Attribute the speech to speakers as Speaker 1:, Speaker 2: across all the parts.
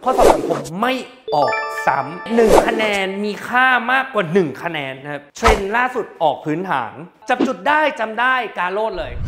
Speaker 1: ข้อสอบสังคมไม่ออกซ้ำ1คะแนนมีค่ามากกว่า1คะแนนนะครับเทรนด์ล่าสุดออกพื้นฐานจับจุดได้จำได้กาโลดเลย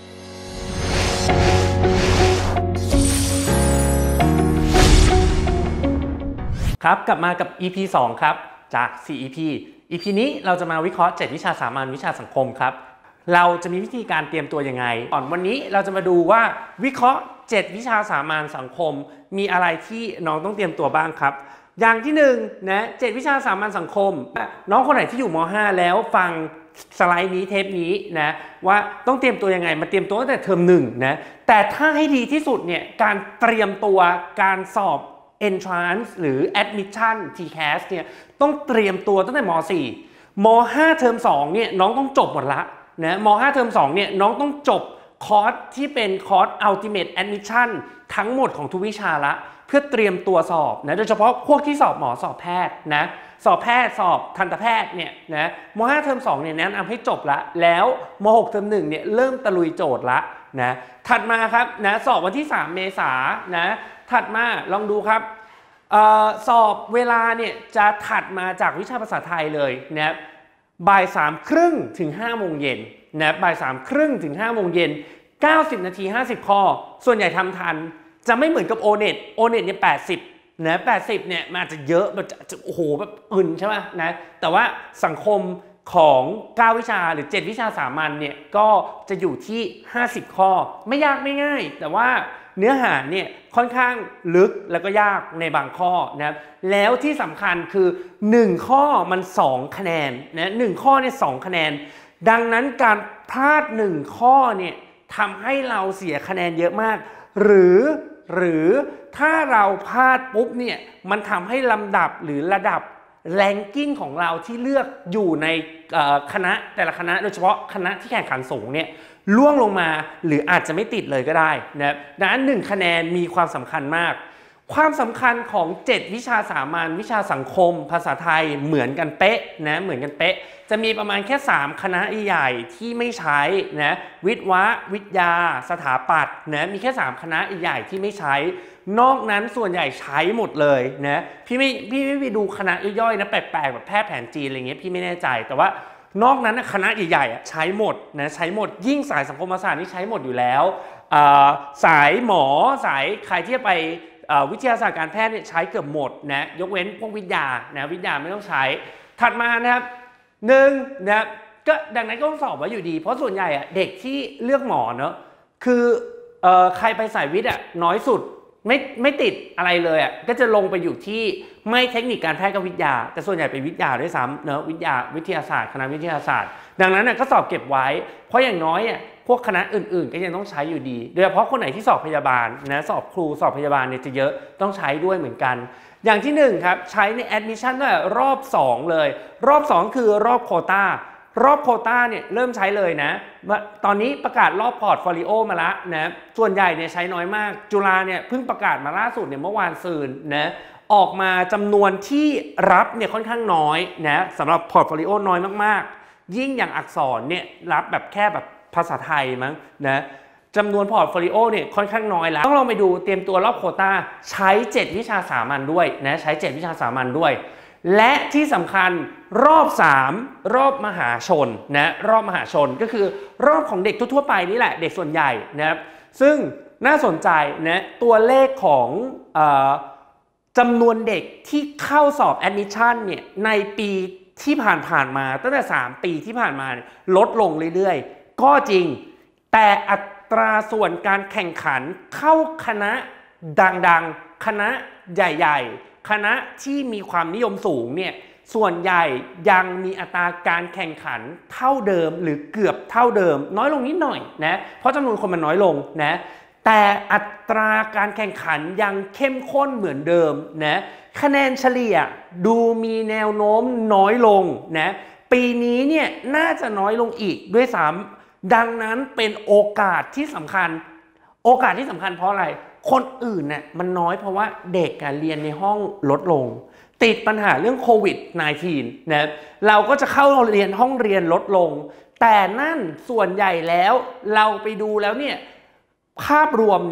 Speaker 1: ครับกลับมากับ EP 2 ครับจาก 4 EP นี้เราจะมาวิเคราะห์7วิชาสามัญวิชาสังคมครับเราจะมีวิธีการเตรียมตัวยังไงก่อนวันนี้เราจะมาดูว่าวิเคราะห์7วิชาสามัญสังคมมีอะไรที่น้องต้องเตรียมตัวบ้างครับอย่างที่1นะ7วิชาสามัญสังคมน้องคนไหนที่อยู่ม.5 แล้วฟังสไลด์นี้เทปนี้นะว่าต้องเตรียมตัวยังไงมาเตรียมตัวตั้งแต่เทอม1นะแต่ถ้าให้ดีที่สุดเนี่ยการเตรียมตัวการสอบEntrance หรือ Admission TCAS เนี่ยต้องเตรียมตัวตั้งแต่ม.4 ม.5 เทอม2เนี่ยน้องต้องจบหมดละนะม.5 เทอม2เนี่ยน้องต้องจบคอร์สที่เป็นคอร์ส Ultimate Admission ทั้งหมดของทุกวิชาละเพื่อเตรียมตัวสอบนะโดยเฉพาะพวกที่สอบหมอสอบแพทย์นะสอบแพทย์สอบทันตแพทย์เนี่ยนะม.5 เทอม2เนี่ยแนะนำให้จบละแล้วม.6 เทอม1เนี่ยเริ่มตะลุยโจทย์ละนะถัดมาครับนะสอบวันที่3 เมษายนนะถัดมาลองดูครับสอบเวลาเนี่ยจะถัดมาจากวิชาภาษาไทยเลยนะบ่าย 3:30 ถึง 5 โมงเย็นนะบ่าย 3:30 ถึง 5 โมงเย็น90 นาที 50 ข้อส่วนใหญ่ทำทันจะไม่เหมือนกับ O-NET เนี่ย80นะ80เนี่ยมันอาจจะเยอะแบบจะโอ้โหแบบอื่นใช่ไหมนะแต่ว่าสังคมของ9วิชาหรือ7วิชาสามัญเนี่ยก็จะอยู่ที่50ข้อไม่ยากไม่ง่ายแต่ว่าเนื้อหาเนี่ยค่อนข้างลึกแล้วก็ยากในบางข้อนะครับแล้วที่สำคัญคือ1ข้อมัน2คะแนนนะ1ข้อเนี่ย2คะแนนดังนั้นการพลาด1ข้อเนี่ยทำให้เราเสียคะแนนเยอะมากหรือถ้าเราพลาดปุ๊บเนี่ยมันทำให้ลำดับหรือระดับแรงกิ้งของเราที่เลือกอยู่ในคณะแต่ละคณะโดยเฉพาะคณะที่แข่งขันสูงเนี่ยล่วงลงมาหรืออาจจะไม่ติดเลยก็ได้นะดังนั้น1คะแนนมีความสำคัญมากความสำคัญของ7วิชาสามัญวิชาสังคมภาษาไทยเหมือนกันเป๊ะนะเหมือนกันเป๊ะจะมีประมาณแค่3คณะใหญ่ที่ไม่ใช้นะวิทย์วิทยาสถาปัตย์นะมีแค่3คณะใหญ่ที่ไม่ใช้นอกนั้นส่วนใหญ่ใช้หมดเลยนะพี่ไม่ไปดูคณะย่อยๆนะแปลกๆแบบแพทย์แผนจีนอะไรเงี้ยพี่ไม่แน่ใจแต่ว่านอกนั้นคณะใหญ่ๆใช้หมดนะใช้หมดยิ่งสายสังคมศาสตร์นี่ใช้หมดอยู่แล้วสายหมอสายใครที่จะไปวิทยาศาสตร์การแพทย์เนี่ยใช้เกือบหมดนะยกเว้นพวกวิทยานะวิทยาไม่ต้องใช้ถัดมานะครับนะก็ดังนั้นก็ต้องสอบไว้อยู่ดีเพราะส่วนใหญ่เด็กที่เลือกหมอเนอะคือใครไปสายวิทย์น้อยสุดไม่ติดอะไรเลยก็จะลงไปอยู่ที่ไม่เทคนิคการแพทย์กับวิทยาแต่ส่วนใหญ่เป็นวิทยาด้วยซ้ำเนอะวิทยาศาสตร์คณะวิทยาศาสตร์ดังนั้นก็สอบเก็บไว้เพราะอย่างน้อยพวกคณะอื่นๆก็ยังต้องใช้อยู่ดีโดยเฉพาะคนไหนที่สอบพยาบาลนะสอบครูสอบพยาบาลเนี่ยจะเยอะต้องใช้ด้วยเหมือนกันอย่างที่1ครับใช้ใน admission ตั้งแต่รอบ2เลยรอบ2คือรอบโควต้ารอบโควต้าเนี่ยเริ่มใช้เลยนะตอนนี้ประกาศรอบพอร์ตโฟลิโอมาแล้วนะส่วนใหญ่เนี่ยใช้น้อยมากจุฬาเนี่ยเพิ่งประกาศมาล่าสุดเนี่ยเมื่อวานซืนนะออกมาจำนวนที่รับเนี่ยค่อนข้างน้อยนะสำหรับพอร์ตโฟลิโอน้อยมากๆยิ่งอย่างอักษรเนี่ยรับแบบแค่แบบภาษาไทยมั้งนะจำนวนพอร์ตโฟลิโอเนี่ยค่อนข้างน้อยแล้วต้องลองไปดูเตรียมตัวรอบโควต้าใช้7วิชาสามัญด้วยนะใช้7วิชาสามัญด้วยและที่สำคัญรอบ3รอบมหาชนนะรอบมหาชนก็คือรอบของเด็กทั่วๆไปนี่แหละเด็กส่วนใหญ่นะครับซึ่งน่าสนใจนะตัวเลขของจำนวนเด็กที่เข้าสอบ admission เนี่ยในปีที่ผ่านมาตั้งแต่3ปีที่ผ่านมาลดลงเรื่อยๆก็จริงแต่อัตราส่วนการแข่งขันเข้าคณะดังๆคณะใหญ่ๆคณะที่มีความนิยมสูงเนี่ยส่วนใหญ่ยังมีอัตราการแข่งขันเท่าเดิมหรือเกือบเท่าเดิมน้อยลงนิดหน่อยนะเพราะจำนวนคนมันน้อยลงนะแต่อัตราการแข่งขันยังเข้มข้นเหมือนเดิมนะคะแนนเฉลี่ยดูมีแนวโน้มน้อยลงนะปีนี้เนี่ยน่าจะน้อยลงอีกด้วยซ้ำดังนั้นเป็นโอกาสที่สำคัญเพราะอะไรคนอื่นเนี่ยมันน้อยเพราะว่าเด็กเรียนในห้องลดลงติดปัญหาเรื่องโควิด -19 นะเราก็จะเข้าเรียนห้องเรียนลดลงแต่นั่นส่วนใหญ่แล้วเราไปดูแล้วเนี่ยภาพรวมเนี่ย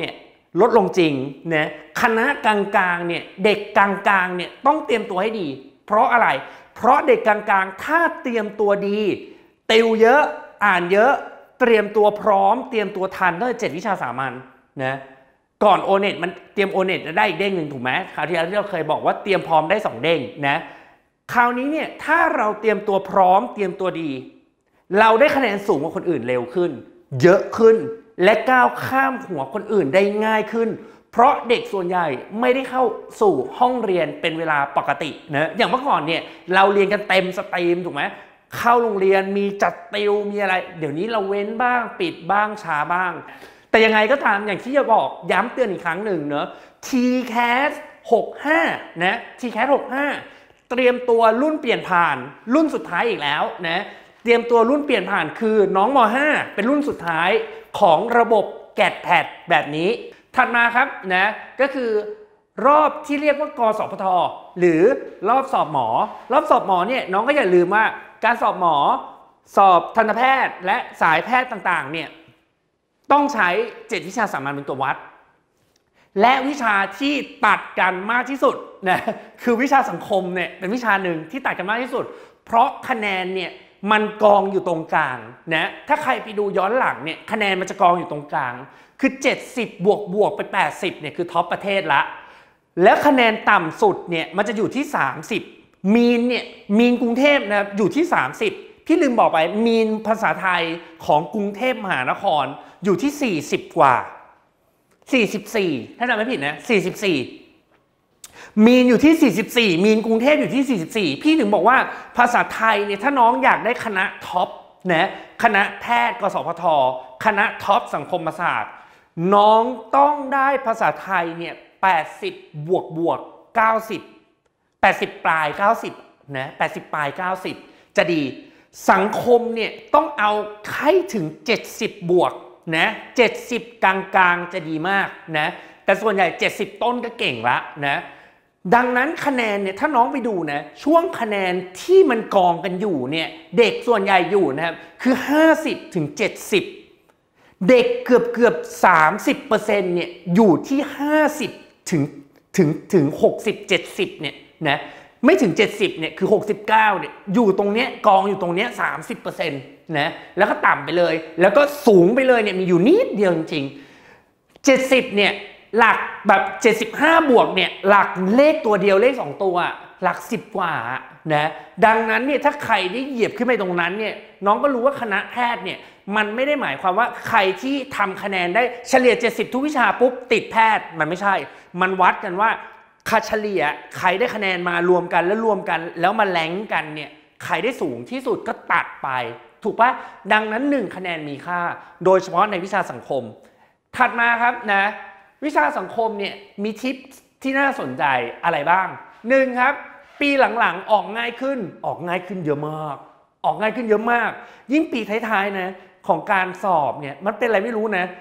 Speaker 1: ลดลงจริงนะคณะกลางๆเนี่ยเด็กกลางๆเนี่ยต้องเตรียมตัวให้ดีเพราะอะไรเพราะเด็กกลางๆถ้าเตรียมตัวดีติวเยอะอ่านเยอะเตรียมตัวพร้อมเตรียมตัวทันตั้งแต่7วิชาสามัญนะก่อนโอเน็ตมันเตรียมโอเน็ตได้อีกเด้งหนึ่งถูกไหมคราวที่แล้วเราเคยบอกว่าเตรียมพร้อมได้2เด้งนะคราวนี้เนี่ยถ้าเราเตรียมตัวพร้อมเตรียมตัวดีเราได้คะแนนสูงกว่าคนอื่นเร็วขึ้นเยอะขึ้นและก้าวข้ามหัวคนอื่นได้ง่ายขึ้นเพราะเด็กส่วนใหญ่ไม่ได้เข้าสู่ห้องเรียนเป็นเวลาปกตินะอย่างเมื่อก่อนเนี่ยเราเรียนกันเต็มสตรีมถูกไหมเข้าโรงเรียนมีจัดติวมีอะไรเดี๋ยวนี้เราเว้นบ้างปิดบ้างช้าบ้างแต่ยังไงก็ตามอย่างที่จะบอกย้ำเตือนอีกครั้งหนึ่งเนอะ TCAS 65นะ TCAS 65เตรียมตัวรุ่นเปลี่ยนผ่านรุ่นสุดท้ายอีกแล้วนะเตรียมตัวรุ่นเปลี่ยนผ่านคือน้องม.5 เป็นรุ่นสุดท้ายของระบบแกดแพดแบบนี้ถัดมาครับนะก็คือรอบที่เรียกว่ากสพทหรือรอบสอบหมอรอบสอบหมอเนี่ยน้องก็อย่าลืมว่าการสอบหมอสอบทันตแพทย์และสายแพทย์ต่างๆเนี่ยต้องใช้7วิชาสามัญเป็นตัววัดและวิชาที่ตัดกันมากที่สุดนะคือวิชาสังคมเนี่ยเป็นวิชาหนึ่งที่ตัดกันมากที่สุดเพราะคะแนนเนี่ยมันกองอยู่ตรงกลางนะถ้าใครไปดูย้อนหลังเนี่ยคะแนนมันจะกองอยู่ตรงกลางคือ70บวกไป80เนี่ยคือท็อปประเทศละแล้วคะแนนต่ำสุดเนี่ยมันจะอยู่ที่30มีนเนี่ยมีนกรุงเทพนะครับอยู่ที่30พี่ลืมบอกไปมีนภาษาไทยของกรุงเทพมหานครอยู่ที่40กว่า44ถ้าจำไม่ผิดนะ44มีนอยู่ที่44มีนกรุงเทพอยู่ที่44พี่ถึงบอกว่าภาษาไทยเนี่ยถ้าน้องอยากได้คณะท็อปนะคณะแพทย์กสพทคณะท็อปสังคมศาสตร์น้องต้องได้ภาษาไทยเนี่ย80บวก90 80ปลาย90นะ80ปลาย90จะดีสังคมเนี่ยต้องเอาให้ถึง70บวกนะ70กลางๆจะดีมากนะแต่ส่วนใหญ่70ต้นก็เก่งละนะดังนั้นคะแนนเนี่ยถ้าน้องไปดูนะช่วงคะแนนที่มันกองกันอยู่เนี่ยเด็กส่วนใหญ่อยู่นะครับคือ50ถึง70เด็กเกือบ30%เนี่ยอยู่ที่50ถึง60 70เนี่ยนะไม่ถึง70เนี่ยคือ69เนี่ยอยู่ตรงเนี้ยกองอยู่ตรงเนี้ย30%นะแล้วก็ต่ำไปเลยแล้วก็สูงไปเลยเนี่ยมีอยู่นิดเดียวจริงๆ70เนี่ยหลักแบบ75บวกเนี่ยหลักเลขตัวเดียวเลข2ตัวหลัก10กว่านะดังนั้นเนี่ยถ้าใครได้เหยียบขึ้นไปตรงนั้นเนี่ยน้องก็รู้ว่าคณะแพทย์เนี่ยมันไม่ได้หมายความว่าใครที่ทำคะแนนได้เฉลี่ย70ทุกวิชาปุ๊บติดแพทย์มันไม่ใช่มันวัดกันว่าค่าเฉลี่ยใครได้คะแนนมารวมกันแล้วมาแรงกันเนี่ยใครได้สูงที่สุดก็ตัดไปถูกปะดังนั้น1คะแนนมีค่าโดยเฉพาะในวิชาสังคมถัดมาครับนะวิชาสังคมเนี่ยมีทิปที่น่าสนใจอะไรบ้าง1ครับปีหลังๆออกง่ายขึ้นเยอะมากยิ่งปีท้ายๆนะของการสอบเนี่ยมันเป็นอะไรไม่รู้นะ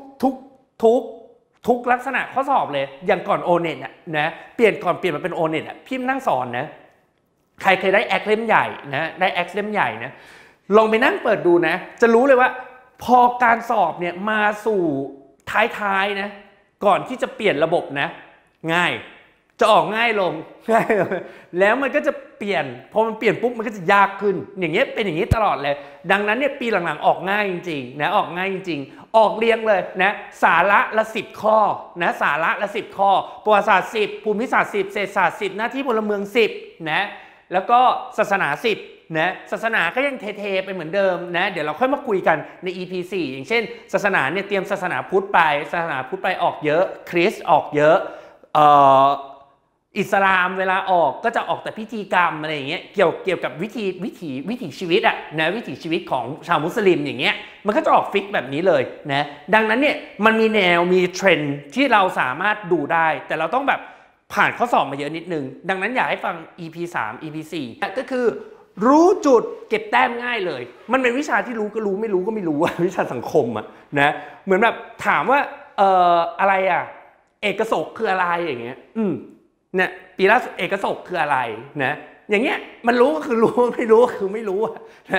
Speaker 1: ทุกลักษณะข้อสอบเลยอย่างก่อนโอเน็ตนะเปลี่ยนมาเป็นโอเน็ตพี่นั่งสอนนะใครเคยได้แอคเล่มใหญ่นะได้แอคเล่มใหญ่นะลองไปนั่งเปิดดูนะจะรู้เลยว่าพอการสอบเนี่ยมาสู่ท้ายๆนะก่อนที่จะเปลี่ยนระบบนะง่ายจะออกง่ายลงแล้วมันก็จะเปลี่ยนพอมันเปลี่ยนปุ๊บมันก็จะยากขึ้นอย่างเงี้ยเป็นอย่างนี้ตลอดเลยดังนั้นเนี่ยปีหลังๆออกง่ายจริงๆนะออกง่ายจริงๆออกเรียงเลยนะสาระละ10ข้อนะสาระละ10ข้อประวัติศาสตร์10ภูมิศาสตร์10เศรษฐศาสตร์10หน้าที่พลเมือง10นะแล้วก็ศาสนา10นะศาสนาก็ยังเทไปเหมือนเดิมนะเดี๋ยวเราค่อยมาคุยกันใน EP 4อย่างเช่นศาสนาเนี่ยเตรียมศาสนาพุทธไปออกเยอะคริสต์ออกเยอะอิสลามเวลาออกก็จะออกแต่พิธีกรรมอะไรอย่างเงี้ยเกี่ยวกับวิถีชีวิตอะนะวิถีชีวิตของชาวมุสลิมอย่างเงี้ยมันก็จะออกฟิกแบบนี้เลยนะดังนั้นเนี่ยมันมีแนวมีเทรนด์ที่เราสามารถดูได้แต่เราต้องแบบผ่านข้อสอบมาเยอะนิดนึงดังนั้นอยากให้ฟัง EP 3 EP 4ก็คือรู้จุดเก็บแต้มง่ายเลยมันเป็นวิชาที่รู้ก็รู้ไม่รู้ก็ไม่รู้วิชาสังคมอะนะเหมือนแบบถามว่าอะไรอะเอกโศกคืออะไรอย่างเงี้ยเนี่ยปีละเอกโศกคืออะไรนะอย่างเงี้ยมันรู้ก็คือรู้ไม่รู้ก็คือไม่รู้นะ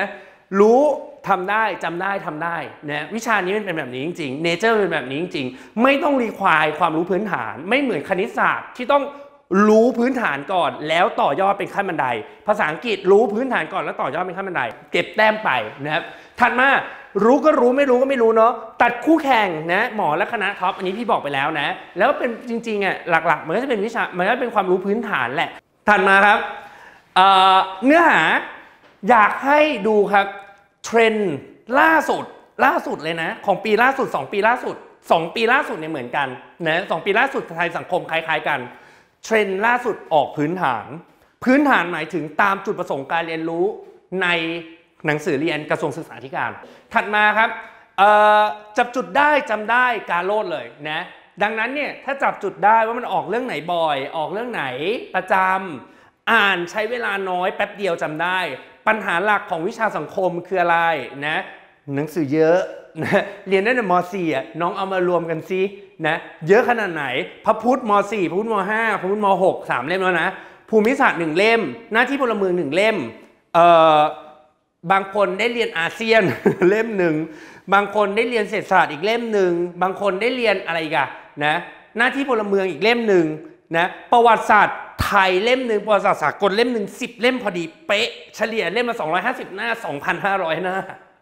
Speaker 1: รู้ทำได้จำได้ทำได้นะวิชานี้มันเป็นแบบนี้จริงๆเนเจอร์เป็นแบบนี้จริงๆไม่ต้องรีควายความรู้พื้นฐานไม่เหมือนคณิตศาสตร์ที่ต้องรู้พื้นฐานก่อนแล้วต่อยอดเป็นขั้นบันไดภาษาอังกฤษรู้พื้นฐานก่อนแล้วต่อยอดเป็นขั้นบันไดเก็บแต้มไปนะครับถัดมารู้ก็รู้ไม่รู้ก็ไม่รู้เนาะตัดคู่แข่งนะหมอและคณะท็อปอันนี้พี่บอกไปแล้วนะแล้วเป็นจริงๆอ่ะหลักๆมันก็จะเป็นวิชามันก็เป็นความรู้พื้นฐานแหละถัดมาครับเนื้อหาอยากให้ดูครับเทรนด์ล่าสุดเลยนะของปีล่าสุด2 ปีล่าสุด2 ปีล่าสุดเนี่ยเหมือนกันนะ2 ปีล่าสุดไทยสังคมคล้ายๆกันเทรนด์ล่าสุดออกพื้นฐานหมายถึงตามจุดประสงค์การเรียนรู้ในหนังสือเรียนกระทรวงศึกษาธิการถัดมาครับจับจุดได้จำได้การโลดเลยนะดังนั้นเนี่ยถ้าจับจุดได้ว่ามันออกเรื่องไหนบ่อยออกเรื่องไหนประจำอ่านใช้เวลาน้อยแป๊บเดียวจำได้ปัญหาหลักของวิชาสังคมคืออะไรนะหนังสือเยอะนะเรียนได้ในม.4 อ่ะน้องเอามารวมกันซินะเยอะขนาดไหนพระพุทธม.4 พระพุทธม.5 พระพุทธม.6 3 เล่มแล้วนะภูมิศาสตร์1 เล่มหน้าที่พลเมือง1 เล่มบางคนได้เรียนอาเซียน เล่มหนึ่งบางคนได้เรียนเศรษฐศาสตร์อีกเล่มหนึ่งบางคนได้เรียนอะไรกันนะหน้าที่พลเมืองอีกเล่มหนึ่งนะประวัติศาสตร์ไทยเล่มหนึ่งประวัติศาสตร์สากลเล่มหนึ่ง10 เล่มพอดีเป๊ะเฉลี่ยเล่มละ250 หน้า 2,500 หน้า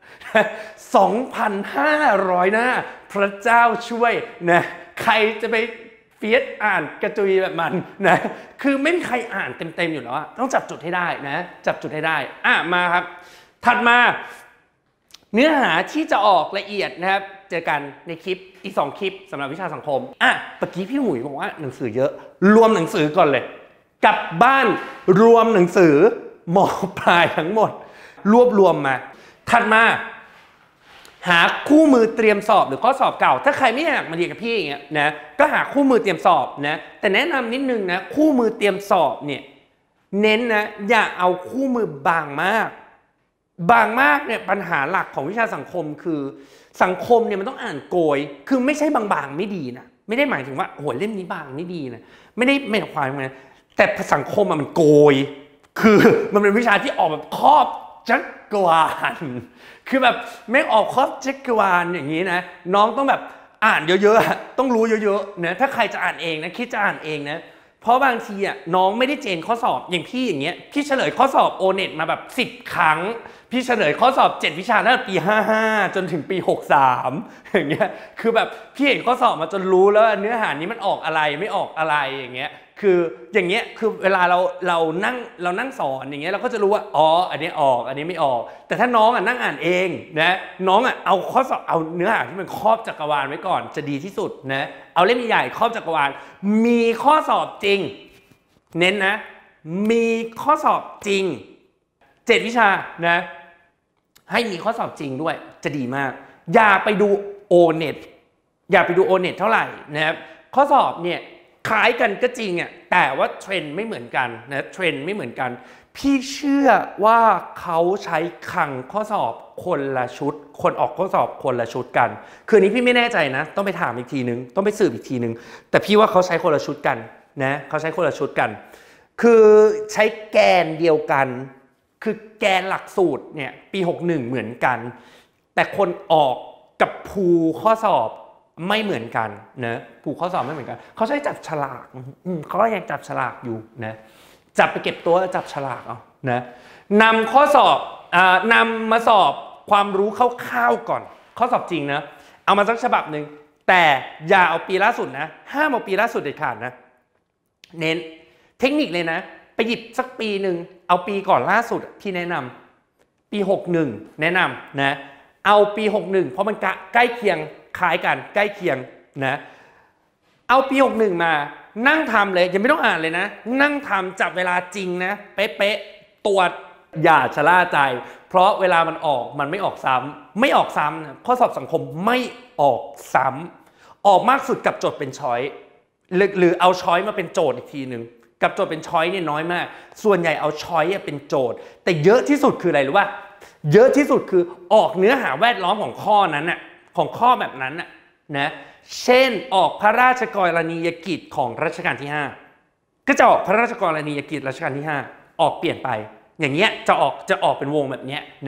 Speaker 1: 2,500 หน้าพระเจ้าช่วยนะใครจะไปเฟียสอ่านกระจุยแบบมันนะคือไม่มีใครอ่านเต็มอยู่แล้วต้องจับจุดให้ได้นะจับจุดให้ได้มาครับถัดมาเนื้อหาที่จะออกละเอียดนะครับเจอกันในคลิปอีก2 คลิปสำหรับวิชาสังคมเมื่อกี้พี่หมุยบอกว่าหนังสือเยอะรวมหนังสือก่อนเลยกลับบ้านรวมหนังสือม.ปลายทั้งหมดรวบรวมมาถัดมาหาคู่มือเตรียมสอบหรือข้อสอบเก่าถ้าใครไม่อยากมาเรียนกับพี่อย่างเงี้ยนะก็หาคู่มือเตรียมสอบนะแต่แนะนำนิดนึงนะคู่มือเตรียมสอบเนี่ยเน้นนะอย่าเอาคู่มือบางมากเนี่ยปัญหาหลักของวิชาสังคมคือสังคมเนี่ยมันต้องอ่านโกยคือไม่ใช่บางๆไม่ดีนะไม่ได้หมายถึงว่าโอ้โหเล่มนี้บางไม่ดีนะไม่ได้ไม่ความหมายแต่สังคมมันโกยคือมันเป็นวิชาที่ออกแบบครอบจักรวาลคือแบบไม่ออกครอบจักรวาลอย่างนี้นะน้องต้องแบบอ่านเยอะๆต้องรู้เยอะๆนะถ้าใครจะอ่านเองนะคิดจะอ่านเองนะเพราะบางทีน้องไม่ได้เจนข้อสอบอย่างพี่อย่างเงี้ยพี่เฉลยข้อสอบโอเน็ตมาแบบ10 ครั้งพี่เฉลยข้อสอบ7 วิชาตั้งแต่ปี55จนถึงปี63อย่างเงี้ยคือแบบพี่เห็นข้อสอบมาจนรู้แล้วเนื้อหานี้มันออกอะไรไม่ออกอะไรอย่างเงี้ยคืออย่างเงี้ยคือเวลาเรานั่งสอนอย่างเงี้ยเราก็จะรู้ว่าอ๋ออันนี้ออกอันนี้ไม่ออกแต่ถ้าน้องนั่งอ่านเองนะน้องเอาข้อสอบเอาเนื้อหาที่มันครอบจักรวาลไว้ก่อนจะดีที่สุดนะเอาเล่มใหญ่ครอบจักรวาลมีข้อสอบจริงเน้นนะมีข้อสอบจริง7 วิชานะให้มีข้อสอบจริงด้วยจะดีมากอย่าไปดูโอเน็ตเท่าไหร่นะครับข้อสอบเนี่ยคล้ายกันก็จริงแต่ว่าเทรนด์ไม่เหมือนกันนะเทรนด์ไม่เหมือนกันพี่เชื่อว่าเขาใช้คลังข้อสอบคนละชุดคนออกข้อสอบคนละชุดกันคืนนี้พี่ไม่แน่ใจนะต้องไปถามอีกทีนึงต้องไปสืบอีกทีนึงแต่พี่ว่าเขาใช้คนละชุดกันนะเขาใช้คนละชุดกันคือใช้แกนเดียวกันคือแกนหลักสูตรเนี่ยปี61เหมือนกันแต่คนออกกับภูข้อสอบไม่เหมือนกันนะภูข้อสอบไม่เหมือนกันเขาใช้จับฉลากเขาก็ยังจับฉลากอยู่นะจับไปเก็บตัวจับฉลากเอานะนำข้อสอบนำมาสอบความรู้คร่าวๆก่อนข้อสอบจริงนะเอามาสักฉบับหนึ่งแต่อย่าเอาปีล่าสุดนะห้ามเอาปีล่าสุดเด็ดขาดนะเน้นเทคนิคเลยนะไปหยิบสักปีหนึ่งเอาปีก่อนล่าสุดพี่แนะนำปี61แนะนำนะเอาปี61เพราะมันใกล้เคียงคล้ายกันใกล้เคียงนะเอาปี61มานั่งทำเลยยังไม่ต้องอ่านเลยนะนั่งทำจับเวลาจริงนะเป๊ะๆตรวจอย่าชะล่าใจเพราะเวลามันออกมันไม่ออกซ้ำไม่ออกซ้ำนะข้อสอบสังคมไม่ออกซ้ำออกมากสุดกับโจทย์เป็นช้อยหรือเอาช้อยมาเป็นโจทย์อีกทีหนึ่งกับโจทย์เป็นช้อยเนี่ยน้อยมากส่วนใหญ่เอาช้อยเป็นโจทย์แต่เยอะที่สุดคืออะไรรู้ป่ะเยอะที่สุดคือออกเนื้อหาแวดล้อมของข้อนั้นน่ะของข้อแบบนั้นน่ะนะเช่นออกพระราชกรณียกิจของรัชกาลที่5ก็จะออกพระราชกรณียกิจรัชกาลที่5ออกเปลี่ยนไปอย่างเงี้ยจะออกเป็นวงแบบเนี้ยนะ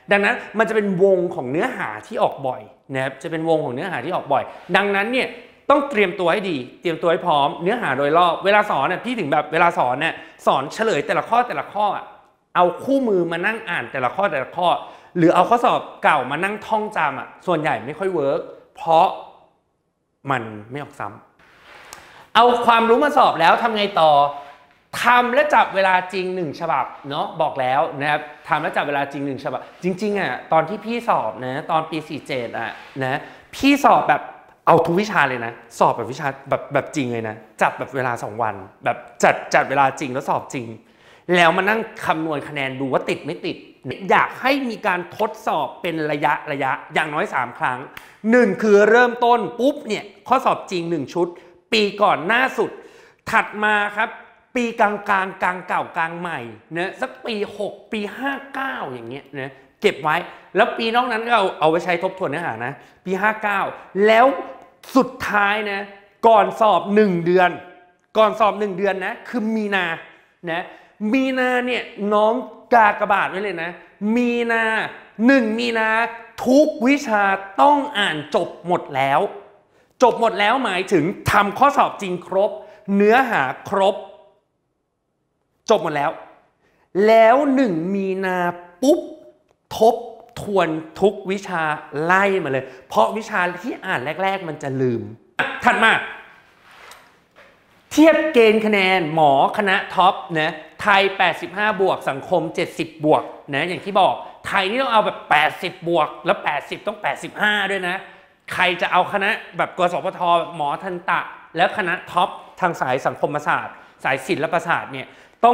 Speaker 1: ดังนั้นมันจะเป็นวงของเนื้อหาที่ออกบ่อยนะครับจะเป็นวงของเนื้อหาที่ออกบ่อยดังนั้นเนี่ยต้องเตรียมตัวให้ดีเตรียมตัวให้พร้อมเนื้อหาโดยรอบเวลาสอนเนี่ยพี่ถึงแบบเวลาสอนเนี่ยสอนเฉลยแต่ละข้อเอาคู่มือมานั่งอ่านแต่ละข้อหรือเอาข้อสอบเก่ามานั่งท่องจำส่วนใหญ่ไม่ค่อยเวิร์กเพราะมันไม่ออกซ้ำเอาความรู้มาสอบแล้วทำไงต่อทำและจับเวลาจริง1ฉบับเนาะบอกแล้วนะครับทำและจับเวลาจริง1ฉบับจริงๆตอนที่พี่สอบนะตอนปี47นะพี่สอบแบบเอาทุกวิชาเลยนะสอบแบบวิชาแบบจริงเลยนะจับแบบเวลา2วันแบบจัดเวลาจริงแล้วสอบจริงแล้วมานั่งคำนวณคะแนนดูว่าติดไม่ติดอยากให้มีการทดสอบเป็นระยะอย่างน้อย3ครั้ง1คือเริ่มต้นปุ๊บเนี่ยข้อสอบจริง1ชุดปีก่อนหน้าสุดถัดมาครับปีกลางเก่ากลางใหม่นะสักปี6ปี59อย่างเงี้ยนะเก็บไว้แล้วปีนอกนั้นก็เอาไปใช้ทบทวนเนื้อหานะปี59แล้วสุดท้ายนะก่อนสอบ1เดือนนะคือมีนาเนี่ยน้องกากบาทไว้เลยนะมีนา1มีนาทุกวิชาต้องอ่านจบหมดแล้วหมายถึงทำข้อสอบจริงครบเนื้อหาครบจบหมดแล้ว1มีนาปุ๊บทบทวนทุกวิชาไล่มาเลยเพราะวิชาที่อ่านแรกๆมันจะลืมถัดมาเทียบเกณฑ์คะแนนหมอคณะท็อปนะไทย85บวกสังคม70บวกนะอย่างที่บอกไทยนี่ต้องเอาแบบ80บวกแล้ว80ต้อง85ด้วยนะใครจะเอาคณะแบบกสพทหมอทันตะแล้วคณะท็อปทางสายสังคมศาสตร์สายศิลปศาสตร์เนี่ยต้อง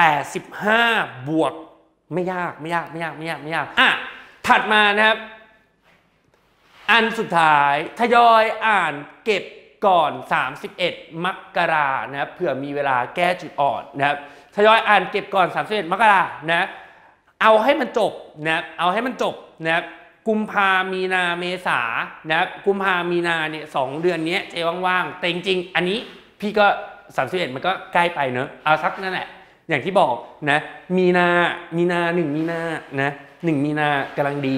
Speaker 1: 85บวกไม่ยากถัดมานะครับอันสุดท้ายทยอยอ่านเก็บก่อน31มกรานะครับเผื่อมีเวลาแก้จุดอ่อนนะครับทยอยอ่านเก็บก่อน31มกรานะเอาให้มันจบนะครับกุมภามีนาเมษานะครับกุมภามีนาเนี่ย2เดือนนี้เจว่างๆแต่จริงๆอันนี้พี่ก็31มันก็ใกล้ไปเนอะเอาสักนั่นแหละอย่างที่บอกนะมีนา1มีนานะ1มีนากำลังดี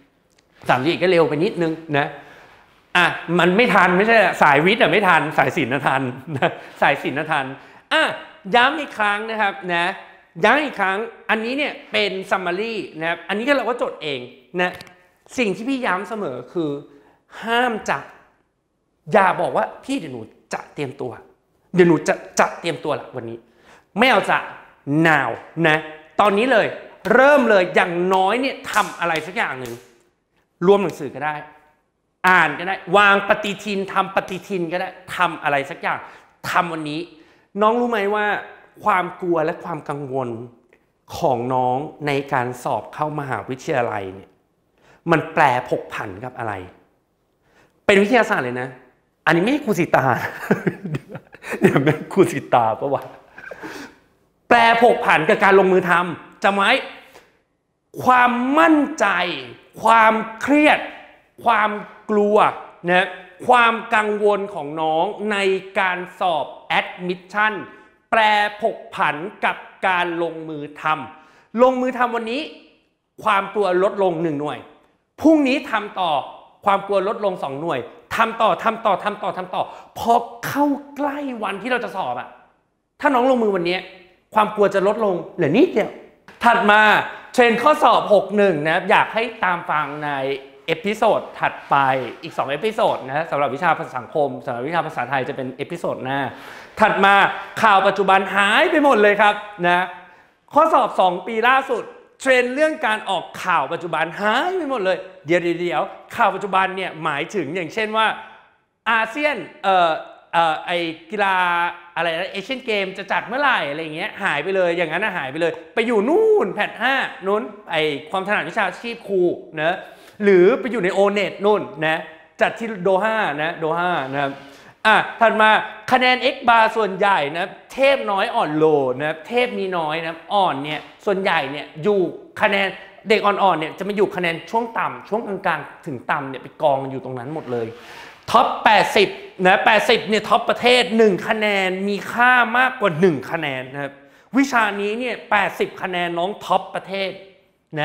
Speaker 1: 31ก็เร็วไปนิดนึงนะมันไม่ทันไม่ใช่สายวิทย์ไม่ทันสายศิลป์ทันนะสายศิลป์ทันย้ำอีกครั้งนะครับนะย้ำอีกครั้งอันนี้เนี่ยเป็น summary นะครับอันนี้ก็เราก็จดเองนะสิ่งที่พี่ย้ำเสมอคือห้ามจะอย่าบอกว่าพี่เดี๋ยวหนูจะเตรียมตัวเดี๋ยวหนูจะเตรียมตัวละวันนี้ไม่เอาจะ now นะตอนนี้เลยเริ่มเลยอย่างน้อยเนี่ยทำอะไรสักอย่างหนึ่งรวมหนังสือก็ได้อ่านก็ได้วางปฏิทินทำปฏิทินก็ได้ทำอะไรสักอย่างทำวันนี้น้องรู้ไหมว่าความกลัวและความกังวลของน้องในการสอบเข้ามหาวิทยาลัยเนี่ยมันแปรผกผันกับอะไรเป็นวิทยาศาสตร์เลยนะอันนี้ไม่ใช่ครูสิตาเดี๋ยวแม่ครูสิตาปะวะแปรผกผันกับการลงมือทำจำไว้ความมั่นใจความเครียดความกลัวนะความกังวลของน้องในการสอบ admission แปรผกผันกับการลงมือทำวันนี้ความกลัวลดลง1หน่วยพรุ่งนี้ทำต่อความกลัวลดลง2หน่วยทำต่อพอเข้าใกล้วันที่เราจะสอบถ้าน้องลงมือวันนี้ความกลัวจะลดลงเหลือนิดเดียวถัดมาเทรนข้อสอบ61นะอยากให้ตามฟังในเอพิโซดถัดไปอีก2เอพิโซดนะสำหรับวิชาภาษาสังคมสำหรับวิชาภาษาไทยจะเป็นเอพิโซดหน้าถัดมาข่าวปัจจุบันหายไปหมดเลยครับนะข้อสอบ2ปีล่าสุดเทรนเรื่องการออกข่าวปัจจุบันหายไปหมดเลยเดี๋ยวข่าวปัจจุบันเนี่ยหมายถึงอย่างเช่นว่าอาเซียนไอกีฬาอะไรนะเอเชียนเกมจะจัดเมื่อไหร่อะไรเงี้ยหายไปเลยอย่างนั้นหายไปเลยไปอยู่นู่นแพท5นู้นไอความถนัดวิชาชีพครูนะหรือไปอยู่ในโอเน็ตนู่นนะจัดที่โดฮานะครับถัดมาคะแนน X bar ส่วนใหญ่นะเทพน้อยอ่อนโลนะเทพมีน้อยนะอ่อนเนี่ยส่วนใหญ่เนี่ยอยู่คะแนนเด็กอ่อนๆเนี่ยจะมาอยู่คะแนนช่วงต่ำช่วงกลางๆถึงต่ำเนี่ยไปกองอยู่ตรงนั้นหมดเลยท็อป80นะ80เนี่ยท็อปประเทศ1คะแนนมีค่ามากกว่า1คะแนนนะครับวิชานี้เนี่ย80คะแนนน้องท็อปประเทศนะ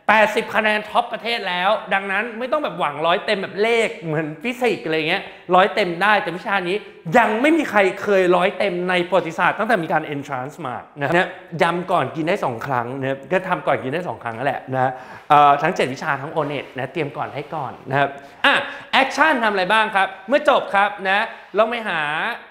Speaker 1: 80 คะแนนท็อปประเทศแล้วดังนั้นไม่ต้องแบบหวัง100เต็มแบบเลขเหมือนฟิสิกส์อะไรเงี้ย100เต็มได้แต่วิชานี้ยังไม่มีใครเคย100เต็มในประวัติศาสตร์ตั้งแต่มีการ entrance มานะย้ำก่อนกินได้2ครั้งนะก็ทำก่อนกินได้2ครั้งนั่นแหละนะทั้ง7วิชาทั้ง O-NET นะเตรียมก่อนให้ก่อนนะครับแอคชั่นทำอะไรบ้างครับเมื่อจบครับนะลองไปหา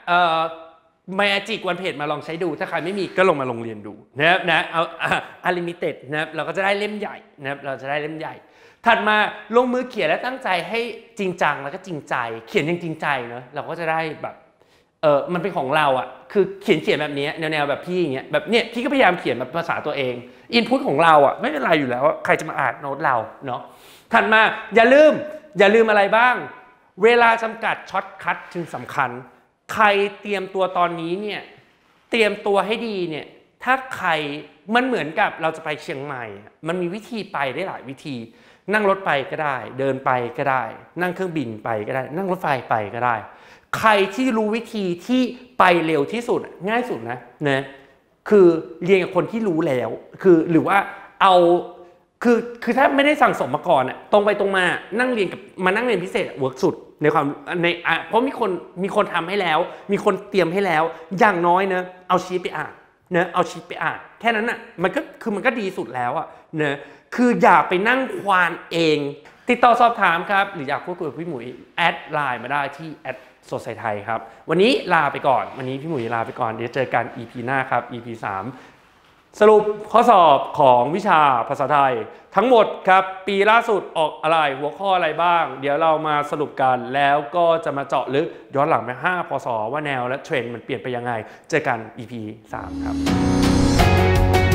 Speaker 1: Magic One Page มาลองใช้ดูถ้าใครไม่มีก็ลงมาลงเรียนดูนะครับนะเอาUnlimited นะครับเราก็จะได้เล่มใหญ่นะครับเราจะได้เล่มใหญ่ถัดมาลงมือเขียนและตั้งใจให้จริงจังแล้วก็จริงใจเขียนจริงใจเนาะเราก็จะได้แบบมันเป็นของเราอ่ะคือเขียนแบบนี้แนวแบบพี่อย่างเงี้ยแบบเนี้ยพี่ก็พยายามเขียนแบบภาษาตัวเองอินพุตของเราอ่ะไม่เป็นไรอยู่แล้วใครจะมาอ่านโน้ตเราเนาะถัดมาอย่าลืมอะไรบ้างเวลาจำกัดช็อตคัทจึงสำคัญใครเตรียมตัวตอนนี้เนี่ยเตรียมตัวให้ดีเนี่ยถ้าใครมันเหมือนกับเราจะไปเชียงใหม่มันมีวิธีไปได้หลายวิธีนั่งรถไปก็ได้เดินไปก็ได้นั่งเครื่องบินไปก็ได้นั่งรถไฟไปก็ได้ใครที่รู้วิธีที่ไปเร็วที่สุดง่ายสุดนะคือเรียนกับคนที่รู้แล้วคือหรือว่าเอาคือถ้าไม่ได้สั่งสมมาก่อนตรงไปตรงมานั่งเรียนกับมานั่งเรียนพิเศษเวิร์กสุดในความเพราะมีคนทำให้แล้วมีคนเตรียมให้แล้วอย่างน้อยนะเอาชีทไปอ่านเอาชีทไปอ่านแค่นั้นน่ะมันก็ดีสุดแล้วคืออย่าไปนั่งควานเองติดต่อสอบถามครับหรืออยากพูดคุยกับพี่หมุยแอดไลน์มาได้ที่แอดสดใสไทยครับวันนี้ลาไปก่อนวันนี้พี่หมุยลาไปก่อนเดี๋ยวเจอกัน EP หน้าครับ EP 3สรุปข้อสอบของวิชาภาษาไทยทั้งหมดครับปีล่าสุดออกอะไรหัวข้ออะไรบ้างเดี๋ยวเรามาสรุปกันแล้วก็จะมาเจาะลึกย้อนหลังไป5 พศว่าแนวและเทรนด์มันเปลี่ยนไปยังไงเจอกัน EP 3ครับ